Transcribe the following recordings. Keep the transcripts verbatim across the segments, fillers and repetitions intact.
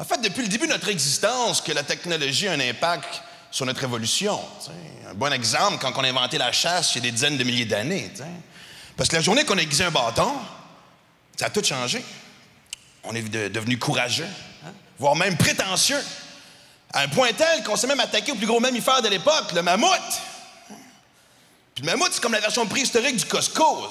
En fait, depuis le début de notre existence, que la technologie a un impact sur notre évolution. T'sais. Un bon exemple, quand on a inventé la chasse il y a des dizaines de milliers d'années. T'sais. Parce que la journée qu'on a aiguisé un bâton, ça a tout changé. On est de, devenu courageux, hein? Voire même prétentieux, à un point tel qu'on s'est même attaqué au plus gros mammifère de l'époque, le mammouth. Puis le mammouth, c'est comme la version préhistorique du Costco.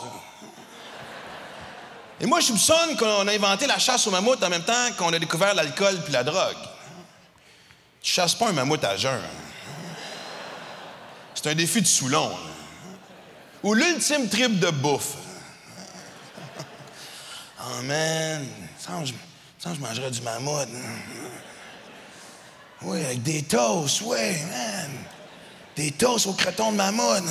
Et moi, je soupçonne qu'on a inventé la chasse au mammouth en même temps qu'on a découvert l'alcool puis la drogue. Tu chasses pas un mammouth à jeun. C'est un défi de Soulon. Ou l'ultime trip de bouffe. Oh man, ça je, ça, je mangerais du mammouth. Oui, avec des toasts, oui, man. Des toasts au creton de mammouth.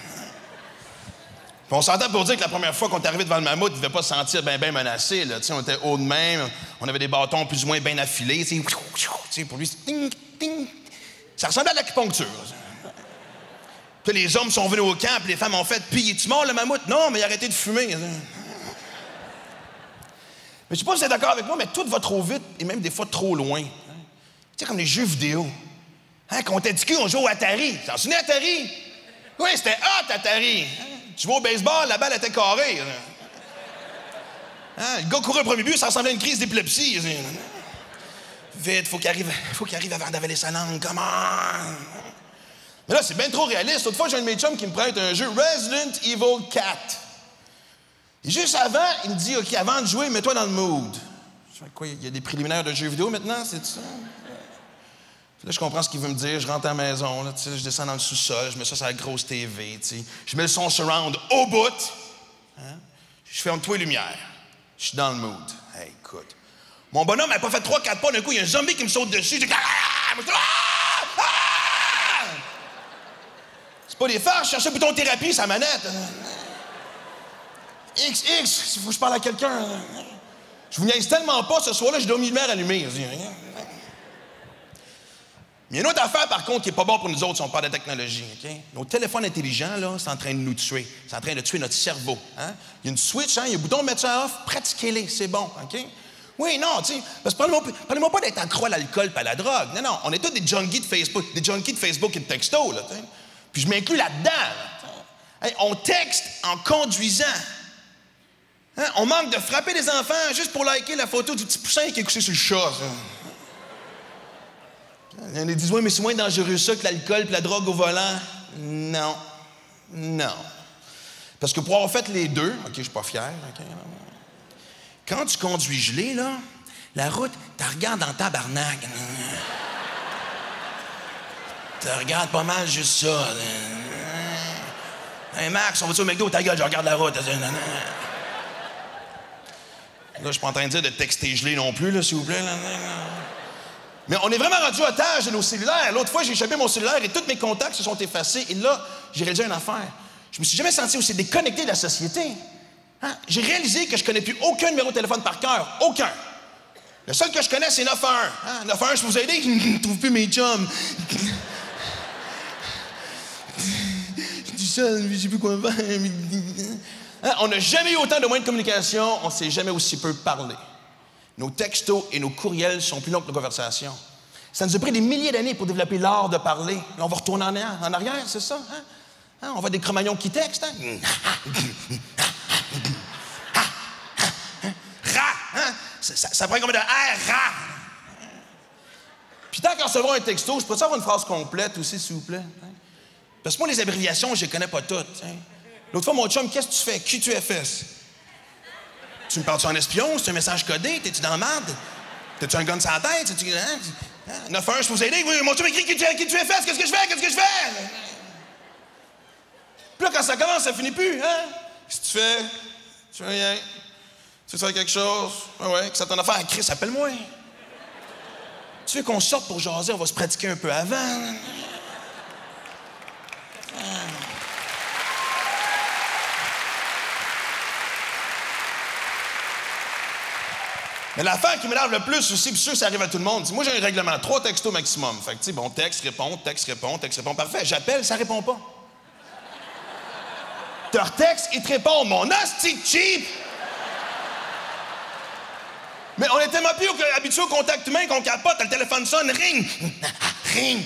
Puis on s'entend pour dire que la première fois qu'on est arrivé devant le mammouth, il ne devait pas se sentir bien ben menacé. Là. On était haut de même, on avait des bâtons plus ou moins bien affilés. T'sais. Pour lui, ting, ting. Ça ressemblait à l'acupuncture. Puis les hommes sont venus au camp, puis les femmes ont fait « Puis, es-tu mort, le mammouth? » Non, mais il a arrêté de fumer. Mais je ne sais pas si vous êtes d'accord avec moi, mais tout va trop vite et même des fois trop loin. Tu sais, comme les jeux vidéo. Hein, quand on était dit on jouait au Atari. T'en souviens, Atari? Oui, c'était hot, Atari. Hein? Tu jouais au baseball, la balle était carrée. Hein? Le gars courait au premier but, ça ressemblait à une crise d'épilepsie. Vite, faut qu'il arrive, faut qu'il arrive avant d'avaler sa langue, comment? Mais là, c'est bien trop réaliste. Autrefois, j'ai un de mes chums qui me prête un jeu Resident Evil quatre. Et juste avant, il me dit, OK, avant de jouer, mets-toi dans le mood. Je fais quoi, il y a des préliminaires de jeux vidéo maintenant, c'est ça? Là, je comprends ce qu'il veut me dire. Je rentre à la maison, là, je descends dans le sous-sol, je mets ça sur la grosse T V, t'sais. Je mets le son surround au bout. Hein? Je ferme toutes les lumières. Je suis dans le mood. Hey, écoute. Mon bonhomme n'a pas fait trois quatre pas, d'un coup, il y a un zombie qui me saute dessus. Je dis, ah! Ah! Ah! C'est pas des farces, je cherche un bouton thérapie, sa manette. X, X, il faut que je parle à quelqu'un. Je vous niaise tellement pas, ce soir-là, j'ai deux lumières allumées. Mais il y a une autre affaire, par contre, qui n'est pas bon pour nous autres si on parle de technologie. Okay? Nos téléphones intelligents, là, c'est en train de nous tuer. C'est en train de tuer notre cerveau. Hein? Il y a une switch, hein? Il y a un bouton de mettre ça off, pratiquez-les, c'est bon. OK? Oui, non, tu sais, parce que parlez-moi, parlez-moi pas d'être accro à l'alcool et à la drogue. Non, non, on est tous des junkies de Facebook, des junkies de Facebook et de texto, là, t'sais. Puis je m'inclus là-dedans. Là, hey, on texte en conduisant. Hein? On manque de frapper les enfants juste pour liker la photo du petit poussin qui est couché sur le chat, ça. Il y en a qui disent, oui, mais c'est moins dangereux ça que l'alcool et la drogue au volant. Non. Non. Parce que pour avoir fait les deux, OK, je suis pas fier, OK. Quand tu conduis gelé, là, la route, tu regardes en tabarnak. Tu regardes pas mal juste ça. Hey Max, on va-tu au McDo? Ta gueule, je regarde la route. Là, je suis pas en train de dire de texter gelé non plus, là, s'il vous plaît. Là. Mais on est vraiment rendu otage de nos cellulaires. L'autre fois, j'ai échappé mon cellulaire et tous mes contacts se sont effacés. Et là, j'ai réalisé une affaire. Je me suis jamais senti aussi déconnecté de la société. Hein? J'ai réalisé que je connais plus aucun numéro de téléphone par cœur. Aucun. Le seul que je connais, c'est neuf un un. Hein? neuf un un, je peux vous aider? Je ne trouve plus mes chums. Je suis seul, je ne sais plus quoi faire. Hein? On n'a jamais eu autant de moyens de communication. On ne s'est jamais aussi peu parlé. Nos textos et nos courriels sont plus longs que nos conversations. Ça nous a pris des milliers d'années pour développer l'art de parler. Là, on va retourner en arrière, en arrière c'est ça? Hein? Hein? On va des Cro-Magnons qui textent. Hein? Ra! Hein? Ça, ça, ça prend combien de R? Ra! Puis tant qu'en recevra un texto, je peux avoir une phrase complète aussi, s'il vous plaît? Hein? Parce que moi, les abréviations, je les connais pas toutes. Hein? L'autre fois, mon chum, qu'est-ce que tu fais? Q T F S. Tu me parles-tu en espion? C'est un message codé? T'es-tu dans la merde? T'as-tu un gun sur la tête? T'es-tu, hein? Hein? neuf un un, je peux vous aider? Oui, mon chum écrit Q T F S. Qu'est-ce que je fais? Qu'est-ce que je fais? Puis là, quand ça commence, ça finit plus, hein? Qu'est-ce que tu fais? Tu fais rien? Tu veux faire quelque chose? Ah ouais, que ça t'en a fait? Chris, appelle-moi. Tu veux qu'on sorte pour jaser? On va se pratiquer un peu avant. Ah. Mais l'affaire qui m'énerve le plus aussi, puis sûr, ça arrive à tout le monde. Moi, j'ai un règlement, trois textos maximum. Fait que, tu sais, bon, texte, répond, texte, répond, texte, répond. Parfait, j'appelle, ça répond pas. Tu leur textes, ils te répondent. Mon hostie cheap! Mais on est tellement plus habitué au contact humain qu'on capote, le téléphone sonne, ring, ring.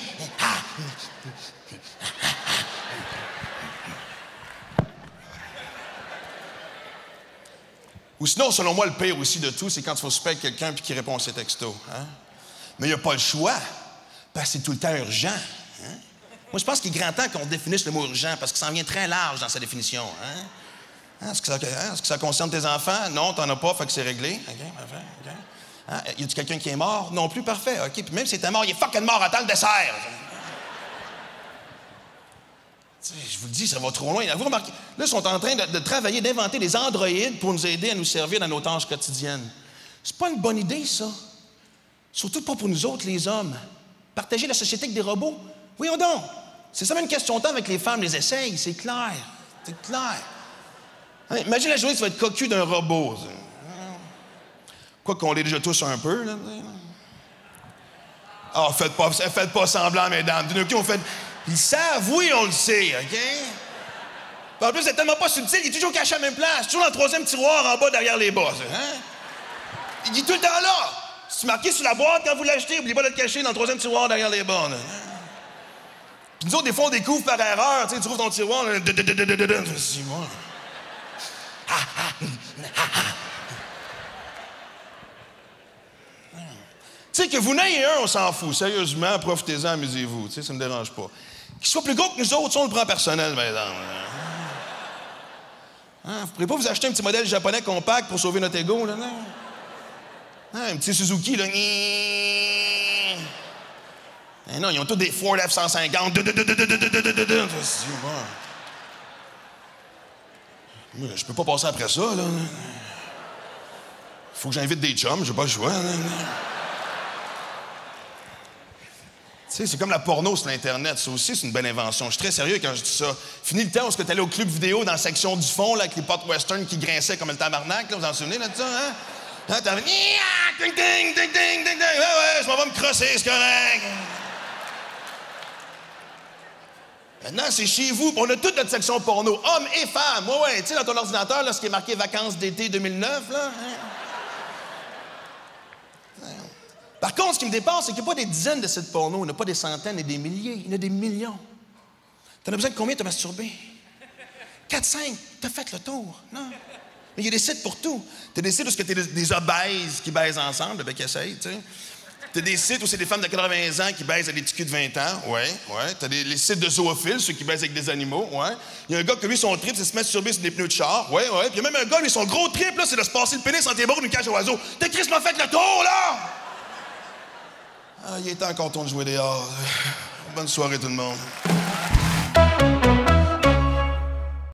Ou sinon, selon moi, le pire aussi de tout, c'est quand il faut souper avec quelqu'un puis qu'il répond à ses textos. Hein? Mais il n'y a pas le choix, parce que c'est tout le temps urgent. Hein? Moi, je pense qu'il est grand temps qu'on définisse le mot urgent, parce que ça en vient très large dans sa définition. Hein? Hein, est-ce, que ça, hein, est-ce que ça concerne tes enfants? Non, t'en as pas, fait que c'est réglé. OK, parfait. OK. Hein? Y a-tu quelqu'un qui est mort? Non plus, parfait. OK, puis même si t'es mort, il est fucking mort, attends le dessert. Je vous le dis, ça va trop loin. Vous remarquez, là, ils sont en train de, de travailler, d'inventer des androïdes pour nous aider à nous servir dans nos tâches quotidiennes. C'est pas une bonne idée, ça. Surtout pas pour nous autres, les hommes. Partager la société avec des robots? Voyons donc. C'est ça même une question de temps avec les femmes, les essayent, c'est clair. C'est clair. Hein, imagine la journée, tu vas être cocu d'un robot. Quoi qu'on l'ait déjà tous un peu, là. Ah, oh, faites pas, faites pas semblant, mesdames. D'un coup, on fait... Ils savent, oui, on le sait, OK? Puis en plus, c'est tellement pas subtil, il est toujours caché à la même place, toujours dans le troisième tiroir en bas derrière les bas, hein? Il est tout le temps là! C'est marqué sur la boîte quand vous l'achetez, n'oubliez pas de le cacher dans le troisième tiroir derrière les bas, là. Puis nous autres, des fois, on découvre par erreur, tu sais, tu trouves ton tiroir, là, c'est moi. Tu sais, que vous n'ayez un, on s'en fout. Sérieusement, profitez-en, amusez-vous. Tu sais, ça me dérange pas. Qu'il soit plus gros que nous autres, ça, on le prend personnel, par exemple. Hein, vous ne pourrez pas vous acheter un petit modèle japonais compact pour sauver notre ego, là, non? Hein, un petit Suzuki, là. Eh non, ils ont tous des Ford F cent cinquante. Moi, je peux pas passer après ça, là. Faut que j'invite des chums, j'ai pas le choix. Là. Tu sais, c'est comme la porno sur l'Internet. Ça aussi, c'est une belle invention. Je suis très sérieux quand je dis ça. Fini le temps où tu allais au club vidéo dans la section du fond, là, avec les potes western qui grinçaient comme le tabarnak. Là, vous en souvenez là, de ça, hein? Hein, t'avais... Ding, ding, ding, ding, ding, ding. Ouais, ouais, je m'en vais me crosser, c'est correct. Maintenant, c'est chez vous. On a toute notre section porno, hommes et femmes. Ouais, ouais. Tu sais, dans ton ordinateur, là, ce qui est marqué vacances d'été deux mille neuf, là. Hein? Par contre, ce qui me dépasse, c'est qu'il n'y a pas des dizaines de sites porno, il n'y en a pas des centaines et des milliers, il y en a des millions. T'en as besoin de combien de te masturber? Quatre, cinq, t'as fait le tour, non? Mais il y a des sites pour tout. T'as des sites où t'as des, des obèses qui baisent ensemble, le bec essaye, tu sais. T'as des sites où c'est des femmes de quatre-vingts ans qui baisent avec des petits culs de vingt ans, ouais, ouais. T'as des, les sites de zoophiles, ceux qui baisent avec des animaux, ouais. Il y a un gars que lui, son trip, c'est se masturber sur des pneus de char, ouais, ouais. Puis il y a même un gars, lui, son gros trip, là, c'est de se passer le pénis entre les bords d'une cage à oiseaux. T'as crissement fait le tour, là! Ah, il est temps qu'on tourne jouer dehors. Bonne soirée, tout le monde.